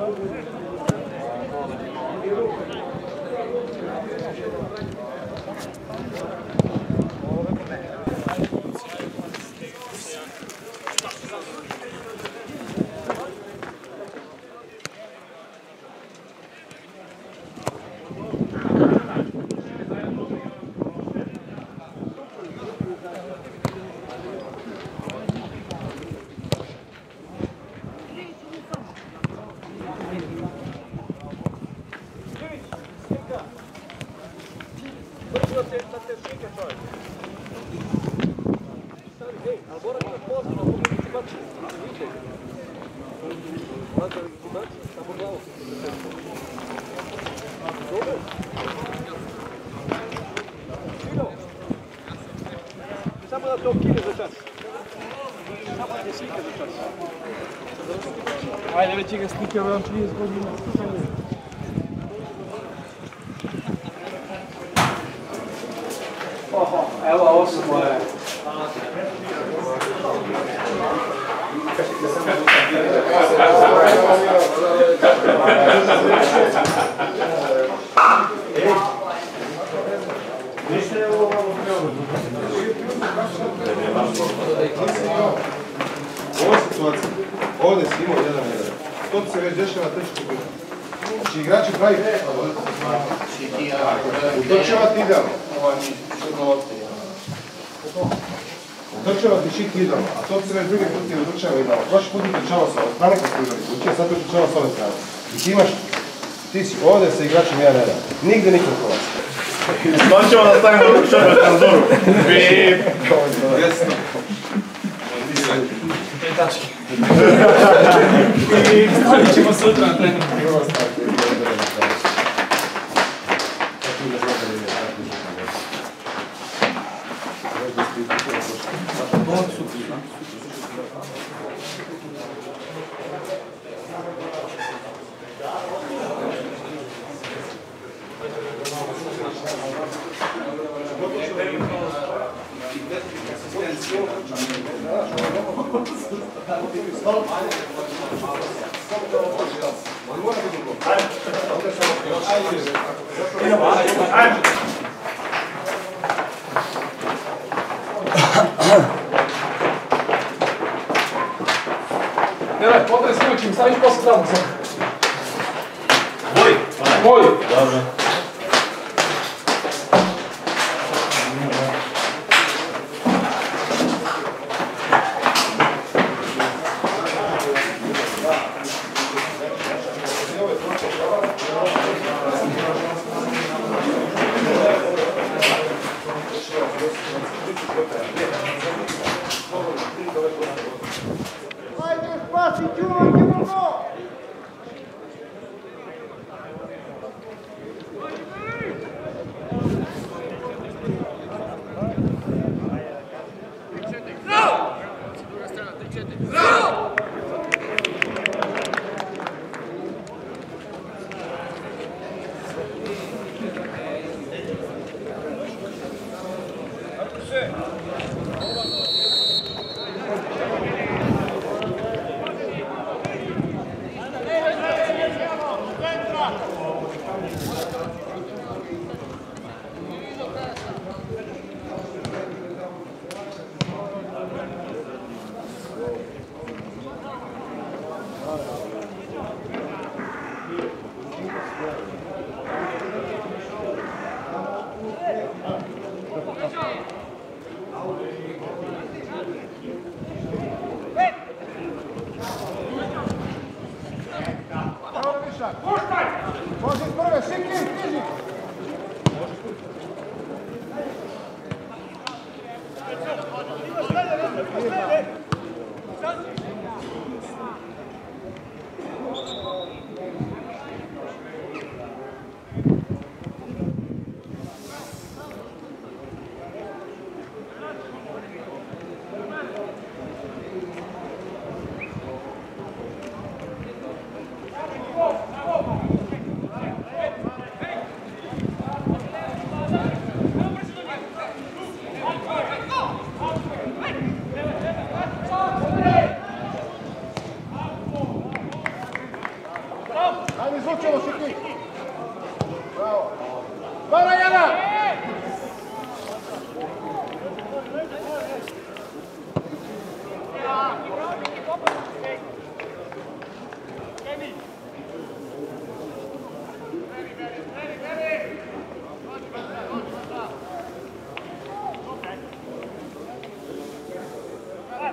Samo da te okine za čas. Samo da te slike za čas. Ajde, već ga slike, vam 30 godina. Evo, ovo su moje. Ova situacija, ovdje si imao 1-1. To ti se već dešava teško biti. Znači igrači pravi utočevati idealno. Utočevati šik idealno, a to ti se već drugi put ne utočeva idealno. Prošli put utočava s ove strane kad smo igrali kuće, sad utočava s ove strane. I ti imaš, ti si ovdje sa igračem 1-1. Nigde nikog Hrvatska. Znači ćemo da stavimo šoru cenzuru. Bip! Jesno. Te tačke. I stavit ćemo sutra na trening. Daj, potres ključim, staviš posle tamo sad. Boj! Boj! Dobro.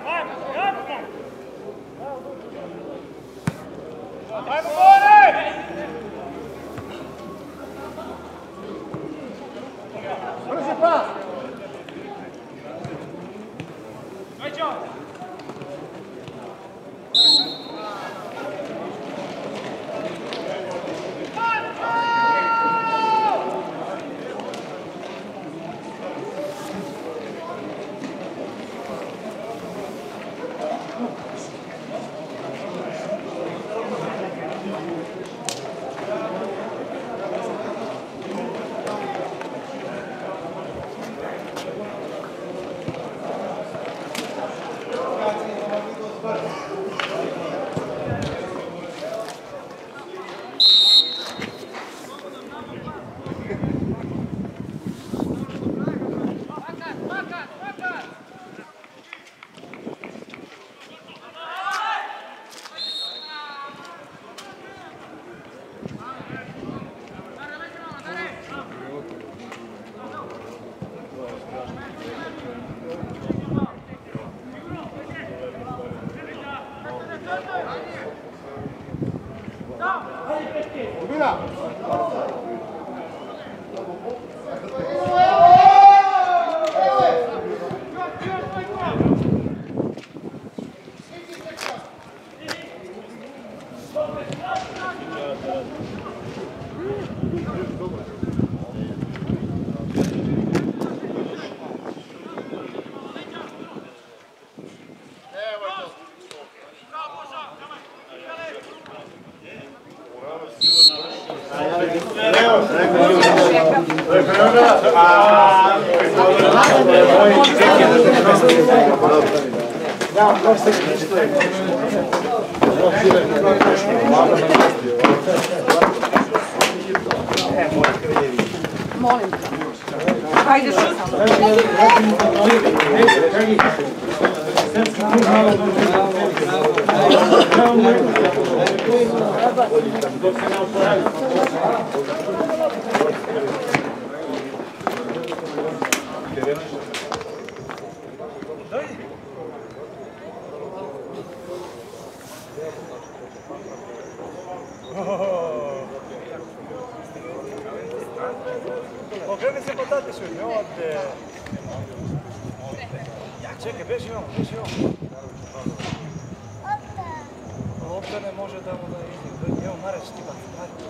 Brzi pas! Molim. Ajde Okreni se potate svi, ne ovdje. Čekaj, beži on. Lopta ne može da mu da ide. Evo, Mareć ti baci.